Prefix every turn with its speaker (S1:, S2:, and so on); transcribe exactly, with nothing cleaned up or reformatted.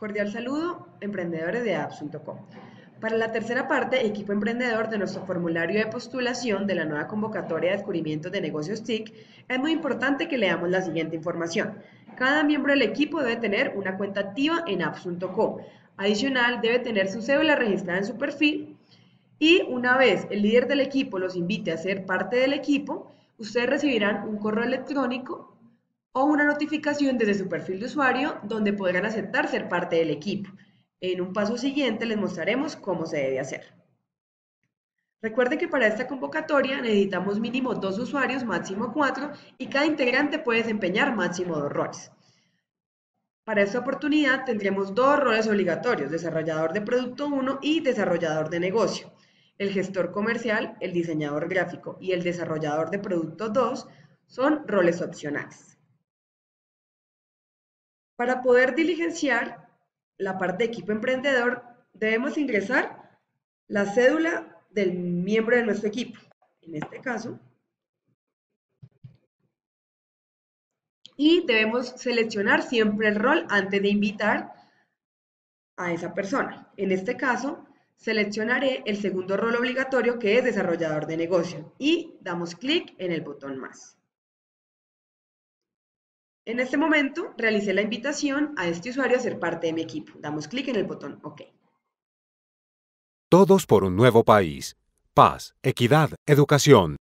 S1: Cordial saludo, emprendedores de apps punto com. Para la tercera parte, equipo emprendedor de nuestro formulario de postulación de la nueva convocatoria de descubrimientos de negocios T I C, es muy importante que leamos la siguiente información. Cada miembro del equipo debe tener una cuenta activa en apps punto com. Adicional, debe tener su cédula registrada en su perfil y una vez el líder del equipo los invite a ser parte del equipo, ustedes recibirán un correo electrónico o una notificación desde su perfil de usuario donde podrán aceptar ser parte del equipo. En un paso siguiente les mostraremos cómo se debe hacer. Recuerden que para esta convocatoria necesitamos mínimo dos usuarios, máximo cuatro, y cada integrante puede desempeñar máximo dos roles. Para esta oportunidad tendremos dos roles obligatorios, desarrollador de producto uno y desarrollador de negocio. El gestor comercial, el diseñador gráfico y el desarrollador de producto dos son roles opcionales. Para poder diligenciar la parte de equipo emprendedor, debemos ingresar la cédula del miembro de nuestro equipo, en este caso, y debemos seleccionar siempre el rol antes de invitar a esa persona. En este caso, seleccionaré el segundo rol obligatorio, que es desarrollador de negocio, y damos clic en el botón más. En este momento, realicé la invitación a este usuario a ser parte de mi equipo. Damos clic en el botón OK.
S2: Todos por un nuevo país. Paz, equidad, educación.